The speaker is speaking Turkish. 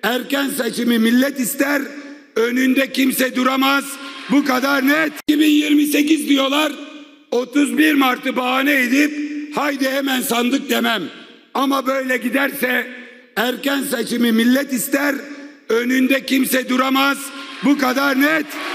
Erken seçimi millet ister, önünde kimse duramaz. Bu kadar net. 2028 diyorlar, 31 Mart'ı bahane edip haydi hemen sandık demem. Ama böyle giderse erken seçimi millet ister, önünde kimse duramaz. Bu kadar net.